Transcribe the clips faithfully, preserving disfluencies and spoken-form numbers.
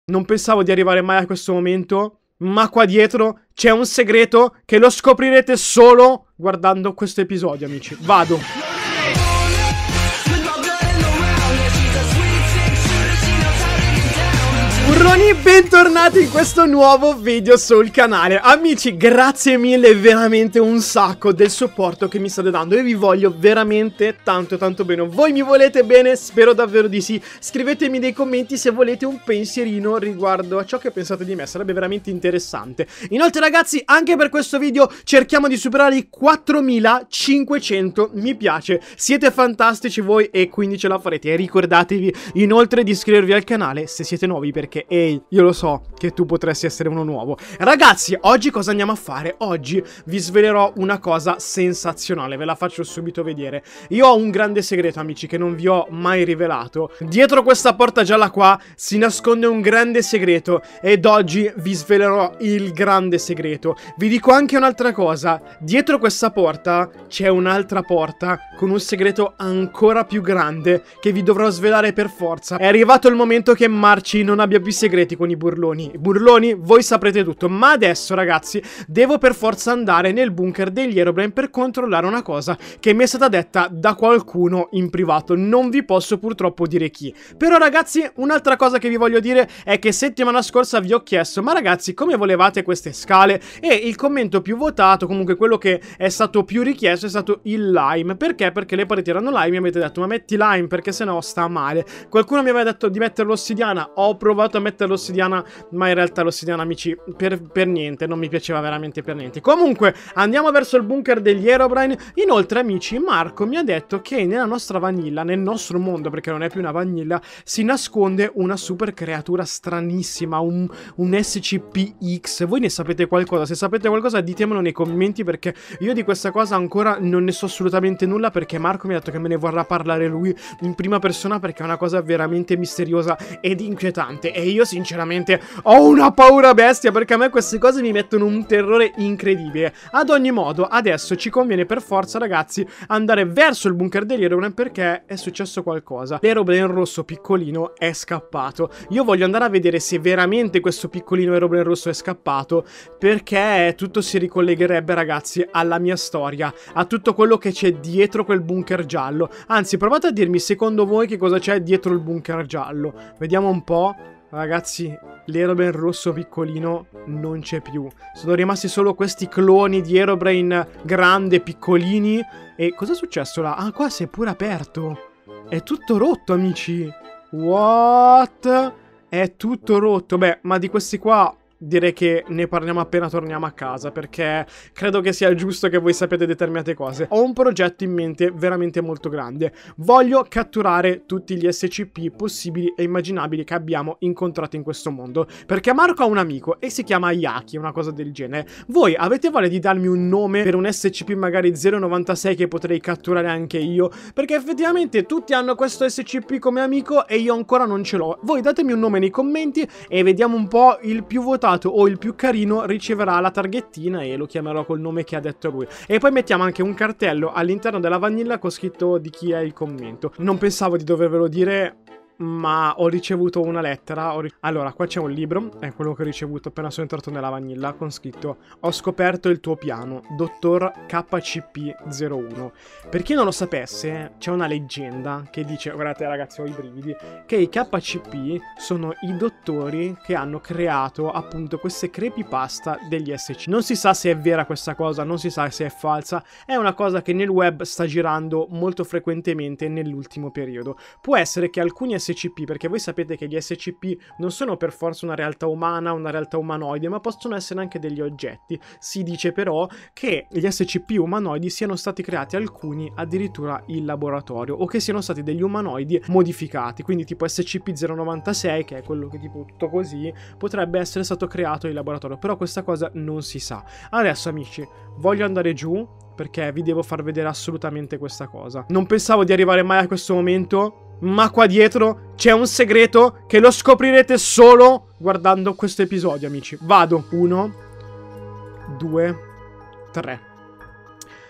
Non pensavo di arrivare mai a questo momento, ma qua dietro c'è un segreto che lo scoprirete solo guardando questo episodio, amici. Vado. Burroni, bentornati in questo nuovo video sul canale. Amici, grazie mille veramente un sacco del supporto che mi state dando. Io vi voglio veramente tanto tanto bene. Voi mi volete bene? Spero davvero di sì. Scrivetemi nei commenti se volete un pensierino riguardo a ciò che pensate di me. Sarebbe veramente interessante. Inoltre ragazzi, anche per questo video cerchiamo di superare i quattromilacinquecento mi piace. Siete fantastici voi e quindi ce la farete. E ricordatevi inoltre di iscrivervi al canale se siete nuovi, perché ehi, io lo so che tu potresti essere uno nuovo. Ragazzi, oggi cosa andiamo a fare? Oggi vi svelerò una cosa sensazionale, ve la faccio subito vedere. Io ho un grande segreto, amici, che non vi ho mai rivelato. Dietro questa porta gialla qua si nasconde un grande segreto ed oggi vi svelerò il grande segreto. Vi dico anche un'altra cosa. Dietro questa porta c'è un'altra porta con un segreto ancora più grande che vi dovrò svelare per forza. È arrivato il momento che Marci non abbia più segreti con i burloni. Burloni, voi saprete tutto. Ma adesso ragazzi devo per forza andare nel bunker degli Herobrine per controllare una cosa che mi è stata detta da qualcuno in privato. Non vi posso purtroppo dire chi. Però ragazzi, un'altra cosa che vi voglio dire è che settimana scorsa vi ho chiesto: ma ragazzi, come volevate queste scale? E il commento più votato, comunque quello che è stato più richiesto, è stato il lime. Perché? Perché le pareti erano lime. Mi avete detto: ma metti lime perché sennò sta male. Qualcuno mi aveva detto di mettere l'ossidiana. Ho provato a mettere l'ossidiana, ma in realtà l'ossidiana, amici, per, per niente, non mi piaceva veramente per niente. Comunque andiamo verso il bunker degli Herobrine. Inoltre amici, Marco mi ha detto che nella nostra vanilla, nel nostro mondo, perché non è più una vanilla, si nasconde una super creatura stranissima, un, un S C P X. Voi ne sapete qualcosa? Se sapete qualcosa ditemelo nei commenti, perché io di questa cosa ancora non ne so assolutamente nulla, perché Marco mi ha detto che me ne vorrà parlare lui in prima persona, perché è una cosa veramente misteriosa ed inquietante. E io sinceramente ho una paura bestia, perché a me queste cose mi mettono un terrore incredibile. Ad ogni modo adesso ci conviene per forza ragazzi andare verso il bunker degli Herobrine, perché è successo qualcosa. L'Herobrine rosso piccolino è scappato. Io voglio andare a vedere se veramente questo piccolino Herobrine rosso è scappato, perché tutto si ricollegherebbe ragazzi alla mia storia, a tutto quello che c'è dietro quel bunker giallo. Anzi, provate a dirmi secondo voi che cosa c'è dietro il bunker giallo. Vediamo un po'. Ragazzi, l'Herobrine rosso piccolino non c'è più. Sono rimasti solo questi cloni di Herobrine grande, piccolini. E cosa è successo là? Ah, qua si è pure aperto. È tutto rotto, amici. What? È tutto rotto. Beh, ma di questi qua direi che ne parliamo appena torniamo a casa, perché credo che sia giusto che voi sappiate determinate cose. Ho un progetto in mente veramente molto grande. Voglio catturare tutti gli S C P possibili e immaginabili che abbiamo incontrato in questo mondo, perché Marco ha un amico e si chiama Yaki, una cosa del genere. Voi avete voglia di darmi un nome per un S C P magari zero novantasei che potrei catturare anche io? Perché effettivamente tutti hanno questo S C P come amico e io ancora non ce l'ho. Voi datemi un nome nei commenti e vediamo un po'. Il più votato o il più carino riceverà la targhettina e lo chiamerò col nome che ha detto lui. E poi mettiamo anche un cartello all'interno della vanilla con scritto di chi è il commento. Non pensavo di dovervelo dire, ma ho ricevuto una lettera. Ho ri allora, qua c'è un libro, è quello che ho ricevuto appena sono entrato nella vanilla, con scritto: ho scoperto il tuo piano, dottor K C P zero uno. Per chi non lo sapesse, c'è una leggenda che dice, guardate ragazzi, ho i brividi, che i K C P sono i dottori che hanno creato appunto queste creepypasta degli S C P. Non si sa se è vera questa cosa, non si sa se è falsa, è una cosa che nel web sta girando molto frequentemente nell'ultimo periodo. Può essere che alcuni S C P, perché voi sapete che gli S C P non sono per forza una realtà umana, una realtà umanoide, ma possono essere anche degli oggetti. Si dice però che gli S C P umanoidi siano stati creati alcuni addirittura in laboratorio, o che siano stati degli umanoidi modificati, quindi tipo S C P zero novantasei, che è quello che tipo tutto così, potrebbe essere stato creato in laboratorio, però questa cosa non si sa. Adesso amici, voglio andare giù perché vi devo far vedere assolutamente questa cosa. Non pensavo di arrivare mai a questo momento, ma qua dietro c'è un segreto che lo scoprirete solo guardando questo episodio, amici. Vado. Uno, due, tre.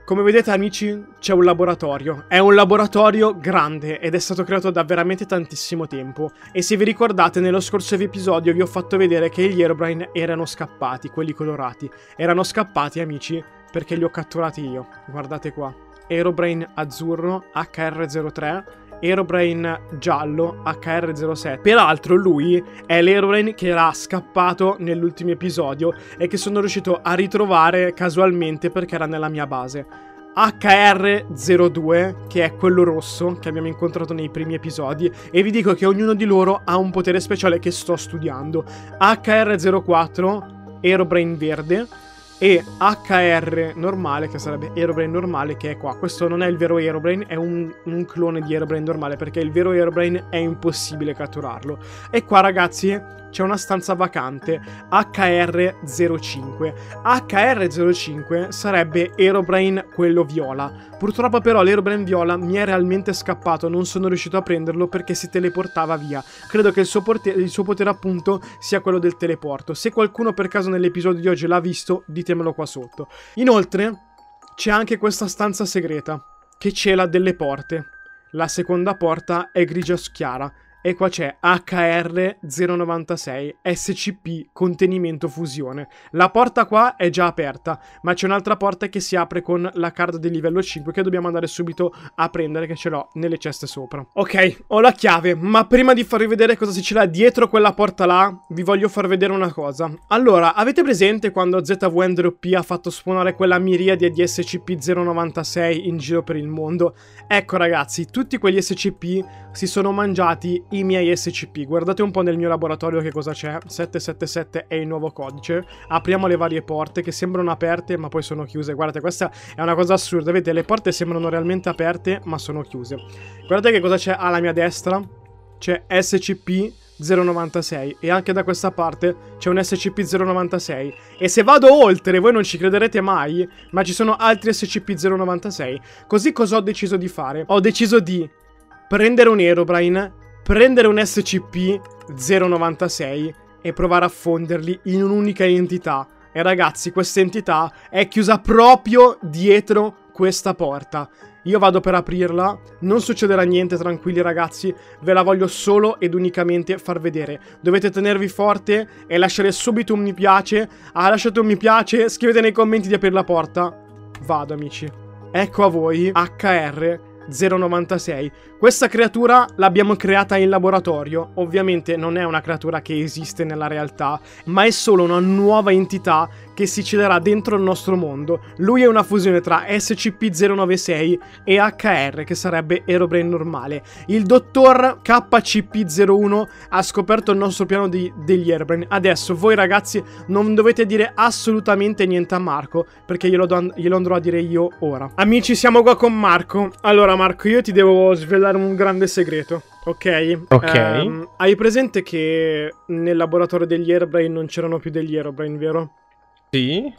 Come vedete amici, c'è un laboratorio. È un laboratorio grande ed è stato creato da veramente tantissimo tempo. E se vi ricordate, nello scorso episodio vi ho fatto vedere che gli Herobrine erano scappati, quelli colorati. Erano scappati amici perché li ho catturati io. Guardate qua. Herobrine azzurro H R zero tre, Herobrine giallo H R zero sette. Peraltro lui è l'Herobrine che era scappato nell'ultimo episodio e che sono riuscito a ritrovare casualmente perché era nella mia base. H R zero due, che è quello rosso che abbiamo incontrato nei primi episodi, e vi dico che ognuno di loro ha un potere speciale che sto studiando. H R zero quattro, Herobrine verde, e H R normale, che sarebbe Herobrine normale, che è qua. Questo non è il vero Herobrine, è un, un clone di Herobrine normale, perché il vero Herobrine è impossibile catturarlo. E qua ragazzi c'è una stanza vacante, H R zero cinque. H R zero cinque sarebbe Herobrine quello viola. Purtroppo però l'Herobrine viola mi è realmente scappato, non sono riuscito a prenderlo perché si teleportava via. Credo che il suo, il suo potere appunto sia quello del teleporto. Se qualcuno per caso nell'episodio di oggi l'ha visto, ditemelo qua sotto. Inoltre c'è anche questa stanza segreta che cela delle porte. La seconda porta è grigia chiara. E qua c'è H R zero novantasei S C P contenimento fusione. La porta qua è già aperta, ma c'è un'altra porta che si apre con la card di livello cinque che dobbiamo andare subito a prendere, che ce l'ho nelle ceste sopra. Ok, ho la chiave, ma prima di farvi vedere cosa si c'è dietro quella porta là, vi voglio far vedere una cosa. Allora, avete presente quando Z V N D R P ha fatto spawnare quella miriade di S C P zero novantasei in giro per il mondo? Ecco ragazzi, tutti quegli S C P si sono mangiati i miei S C P. Guardate un po' nel mio laboratorio che cosa c'è. sette sette sette è il nuovo codice. Apriamo le varie porte che sembrano aperte ma poi sono chiuse. Guardate, questa è una cosa assurda. Vedete, le porte sembrano realmente aperte ma sono chiuse. Guardate che cosa c'è alla mia destra. C'è S C P zero novantasei e anche da questa parte c'è un S C P zero novantasei. E se vado oltre, voi non ci crederete mai, ma ci sono altri S C P zero novantasei. Così cosa ho deciso di fare? Ho deciso di prendere un Herobrine, prendere un S C P zero novantasei e provare a fonderli in un'unica entità. E ragazzi, questa entità è chiusa proprio dietro questa porta. Io vado per aprirla, non succederà niente, tranquilli ragazzi, ve la voglio solo ed unicamente far vedere. Dovete tenervi forte e lasciare subito un mi piace. Ah, lasciate un mi piace, scrivete nei commenti di aprire la porta. Vado amici. Ecco a voi H R zero novantasei. Questa creatura l'abbiamo creata in laboratorio. Ovviamente non è una creatura che esiste nella realtà, ma è solo una nuova entità che si celerà dentro il nostro mondo. Lui è una fusione tra S C P zero novantasei e H R, che sarebbe Herobrine normale. Il dottor K C P zero uno ha scoperto il nostro piano di, degli Herobrine. Adesso voi ragazzi non dovete dire assolutamente niente a Marco, perché glielo, do, glielo andrò a dire io ora. Amici, siamo qua con Marco. Allora Marco, io ti devo svelare un grande segreto, ok? Ok. Um, hai presente che nel laboratorio degli Herobrine non c'erano più degli Herobrine, vero? Sì.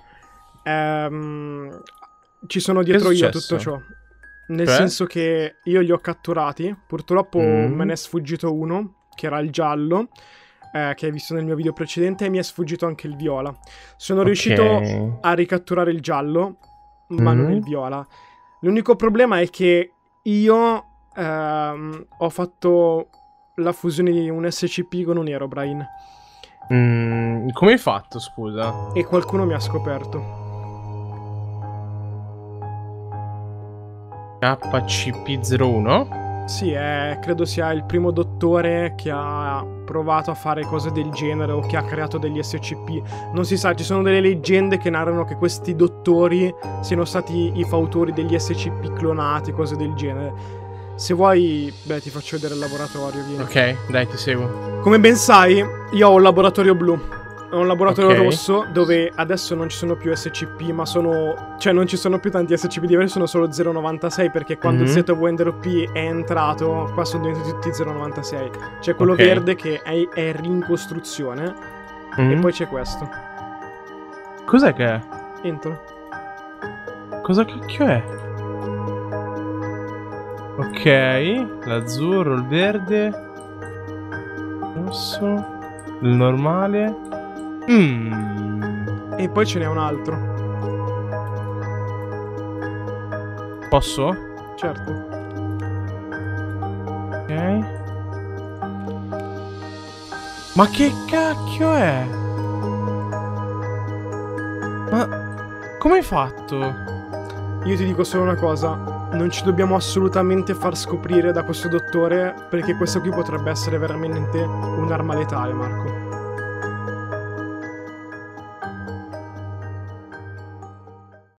Um, ci sono dietro io tutto ciò. Nel Cioè? senso che io li ho catturati. Purtroppo Mm. me ne è sfuggito uno, che era il giallo, eh, che hai visto nel mio video precedente, e mi è sfuggito anche il viola. Sono Ok. riuscito a ricatturare il giallo, ma Mm. non il viola. L'unico problema è che io ehm, ho fatto la fusione di un S C P con un Herobrine. Mm, come hai fatto, scusa? E qualcuno mi ha scoperto. K C P zero uno? Sì, è, credo sia il primo dottore che ha provato a fare cose del genere o che ha creato degli S C P. Non si sa, ci sono delle leggende che narrano che questi dottori siano stati i fautori degli S C P clonati, cose del genere. Se vuoi, beh, ti faccio vedere il laboratorio, vieni. Ok, dai, ti seguo. Come ben sai, io ho un laboratorio blu. Ho un laboratorio Ok. rosso dove adesso non ci sono più S C P, ma sono... Cioè non ci sono più tanti S C P diversi, sono solo zero novantasei, perché quando Mhm. Z V N D R P è entrato, qua sono diventati tutti zero novantasei. C'è quello Ok. verde che è, è in costruzione, Mm. e poi c'è questo. Cos'è che è? Entro. Cosa cacchio è? Ok, l'azzurro, il verde, il rosso, il normale. Mmm. E poi ce n'è un altro. Posso? Certo. Ok. Ma che cacchio è? Ma come hai fatto? Io ti dico solo una cosa, non ci dobbiamo assolutamente far scoprire da questo dottore, perché questo qui potrebbe essere veramente un'arma letale, Marco.